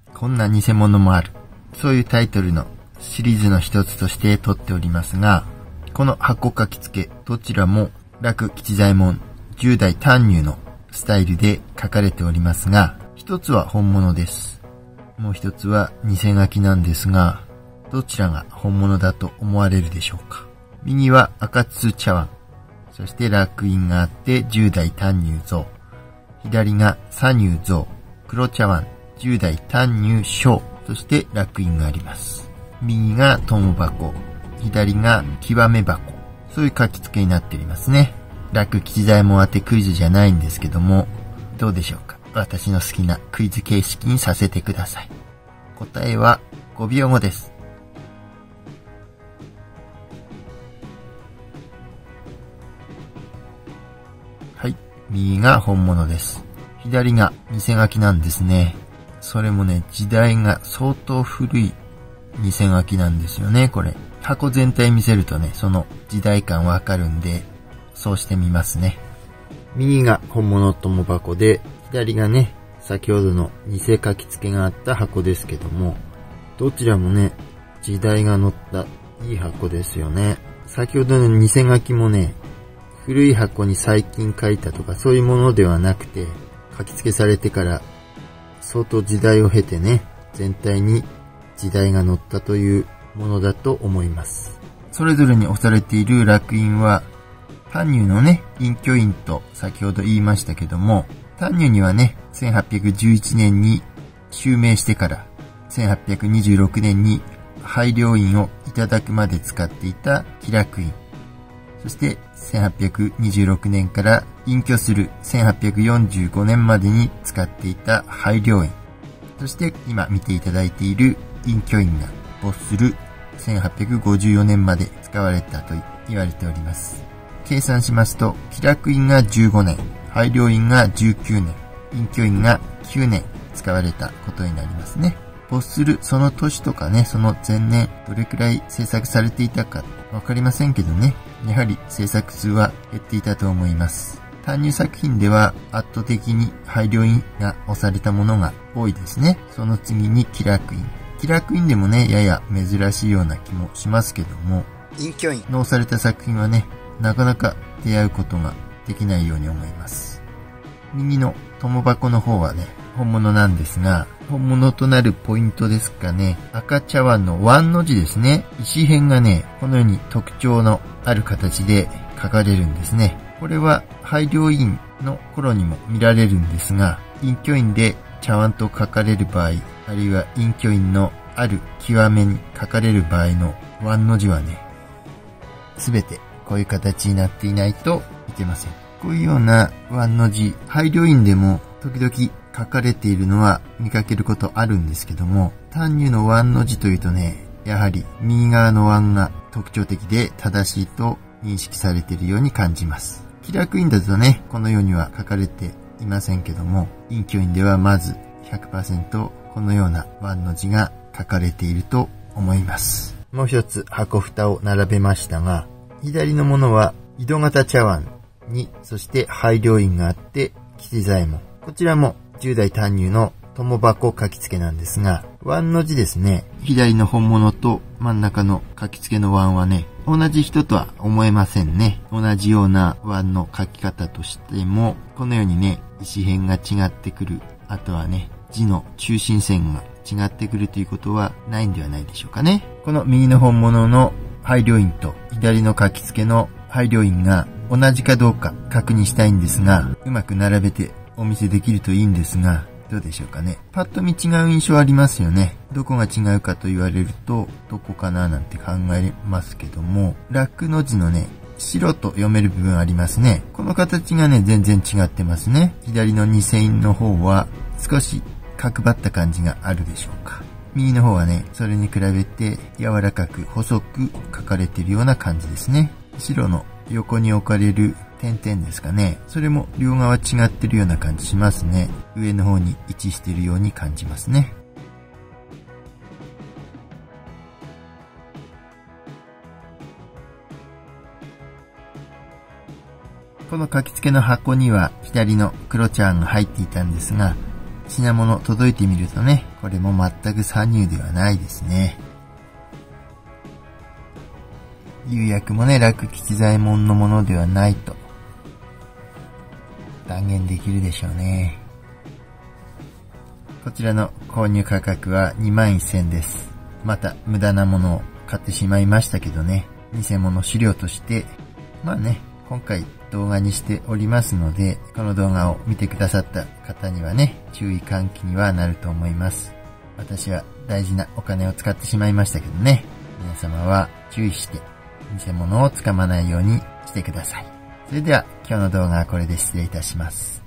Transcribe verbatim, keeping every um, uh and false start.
こんな偽物もある。そういうタイトルのシリーズの一つとして撮っておりますが、この箱書き付け、どちらも楽吉左衛門じゅう代丹入のスタイルで書かれておりますが、一つは本物です。もう一つは偽書きなんですが、どちらが本物だと思われるでしょうか。右は赤筒茶碗、そして楽印があってじゅう代丹入像。左が左入像、黒茶碗、じゅう代丹入章、そして楽印があります。右が友箱、左が極め箱。そういう書き付けになっておりますね。楽吉左衛門当てクイズじゃないんですけども、どうでしょうか。私の好きなクイズ形式にさせてください。答えはごびょうごです。はい。右が本物です。左が偽書きなんですね。それもね、時代が相当古い偽書きなんですよね、これ。箱全体見せるとね、その時代感わかるんで、そうしてみますね。右が本物友箱で、左がね、先ほどの偽書き付けがあった箱ですけども、どちらもね、時代が載ったいい箱ですよね。先ほどの偽書きもね、古い箱に最近書いたとかそういうものではなくて、書き付けされてから相当時代を経てね、全体に時代が載ったというものだと思います。それぞれに押されている楽印は、丹入のね、隠居印と先ほど言いましたけども、丹入にはね、せんはっぴゃくじゅういちねんに襲名してから、せんはっぴゃくにじゅうろくねんに拝領印をいただくまで使っていた喜楽印。そしてせんはっぴゃくにじゅうろくねんから隠居するせんはっぴゃくよんじゅうごねんまでに使っていた拝領印。そして今見ていただいている隠居印が没するせんはっぴゃくごじゅうよねんまで使われたと言われております。計算しますと、喜楽印がじゅうごねん、拝領印がじゅうきゅうねん、隠居印がきゅうねん使われたことになりますね。没するその年とかね、その前年、どれくらい制作されていたかわかりませんけどね、やはり制作数は減っていたと思います。丹入作品では圧倒的に拝領印が押されたものが多いですね。その次に喜楽印。喜楽印でもね、やや珍しいような気もしますけども、 隠居印の押された作品はね、なかなか出会うことができないように思います。右の友箱の方はね、本物なんですが、本物となるポイントですかね。赤茶碗の碗の字ですね。石片がね、このように特徴のある形で書かれるんですね。これは拝領印の頃にも見られるんですが、隠居印で茶碗と書かれる場合、あるいは隠居印のある極めに書かれる場合の碗の字はね、すべてこういう形になっていないといけません。こういうような碗の字、拝領印でも時々書かれているのは見かけることあるんですけども、丹入の碗の字というとね、やはり右側の碗が特徴的で正しいと認識されているように感じます。喜楽印だとね、このようには書かれていませんけども、隠居印ではまず ひゃくパーセント このような碗の字が書かれていると思います。もう一つ箱蓋を並べましたが、左のものは井戸型茶碗に、そして拝領印があって吉左衛門。こちらもじゅう代丹入の友箱書き付けなんですが、碗の字ですね。左の本物と真ん中の書き付けの碗はね、同じ人とは思えませんね。同じような碗の書き方としても、このようにね、石片が違ってくる。あとはね、字の中心線が違ってくるということはないんではないでしょうかね。この右の本物の拝領印と左の書き付けの拝領印が同じかどうか確認したいんですが、うまく並べてお見せできるといいんですが、どうでしょうかね。パッと見違う印象ありますよね。どこが違うかと言われると、どこかななんて考えますけども、楽の字のね、白と読める部分ありますね。この形がね、全然違ってますね。左の偽印の方は少し角張った感じがあるでしょうか。右の方はね、それに比べて柔らかく細く書かれているような感じですね。白の横に置かれる点々ですかね。それも両側違ってるような感じしますね。上の方に位置しているように感じますね。この書き付けの箱には左の黒茶碗が入っていたんですが、品物届いてみるとね、 これも全く左入ではないですね。釉薬もね、楽吉左衛門のものではないと断言できるでしょうね。こちらの購入価格はにまんせんえんです。また無駄なものを買ってしまいましたけどね、偽物資料として、まあね、今回動画にしておりますので、この動画を見てくださった方にはね、注意喚起にはなると思います。私は大事なお金を使ってしまいましたけどね、皆様は注意して偽物をつかまないようにしてください。それでは今日の動画はこれで失礼いたします。